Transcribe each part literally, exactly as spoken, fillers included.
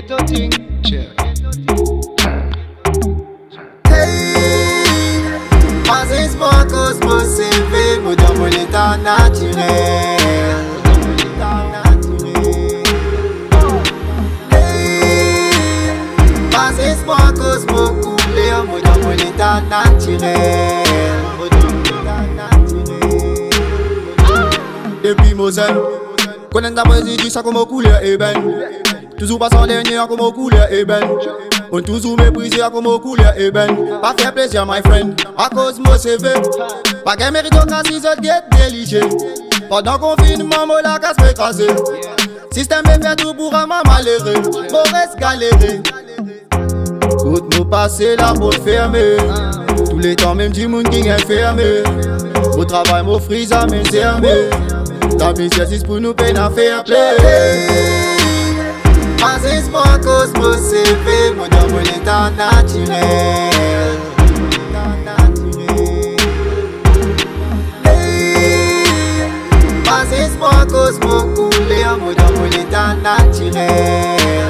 ghetto thing. Hey, Francis Marcos, mon C V, moderne mon état naturel. Hey, Francis Marcos, mon couleur, moderne mon état naturel. Depuis Moselle, connaître la poésie du ça comme au couleur ébène. Toujours passant dernier comme au couleur ébène. On toujours méprisé comme au couleur ébène. Pas faire plaisir my friend, à cause mon C V. Pas qu'un méritocratie, ça get déligé. Pendant confinement, moi la casse fait écraser. Système est fait tout pour un malheureux. Mon reste galéré. Côte nous passer la porte fermée. Tous les temps même du monde qui est fermé. Au travail mon frise à mes sermés. La misère c'est pour nous peine à faire play. Francis Marcos, mon C V, moderne mon état naturel. Hey, Francis Marcos, mon couleur, moderne mon état naturel.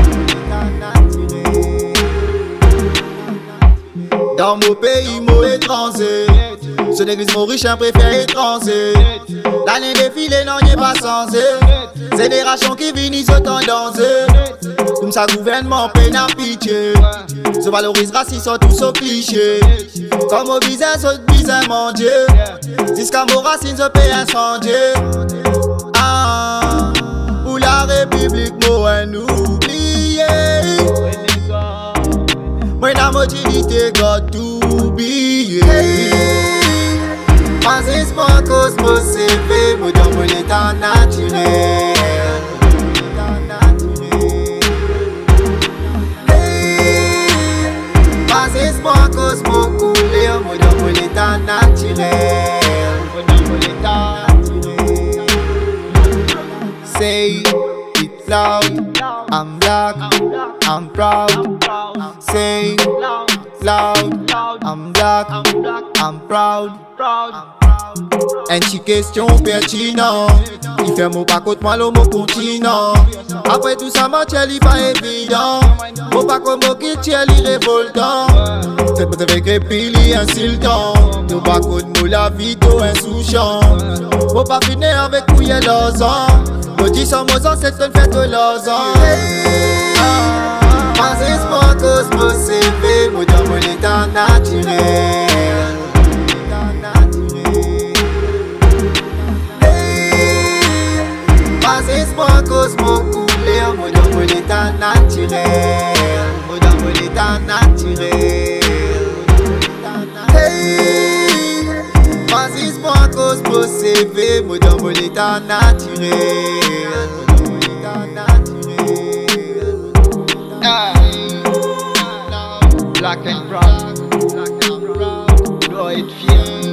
Dans mon pays, mon étranger. Ce néglige mon riche, un préfère étranger. L'année défilée, non, n'y est pas censé. C'est des rachons qui finissent autant danser. Comme ça, gouvernement peine à pitié. Se valorise raciste, sont tous au cliché. Comme au business, au business manger. Jusqu'à mon racine, se paye incendier. Ah, pour la République, moi, n'oubliez. Moi, la motilité, God to be. Francis Marcos, mon C V, moderne mon état naturel. Hey, Francis Marcos, mon couleur, moderne mon état naturel. Say it loud, I'm black, I'm proud. Say it loud, I'm black, I'm proud. Un petit question pertinent. Il fait mon pas contre moi le mot continent. Après tout ça mentir il pas évident. Mon pas comme mon qui tient il révoltant. C'est pour te faire crépiller insultant. Nous pas contre nous la vie d'eau insouciant. Mon pas finir avec couille et l'ozan. Nous dit sans mots c'est une fête de l'ozan. Francis Marcos, mon C V, moderne mon état naturel. Francis Marcos, mon couleur, moderne mon état naturel. Moderne mon état naturel. Hey, Francis Marcos, mon C V, moderne mon état naturel. Black and brown, doit être fier.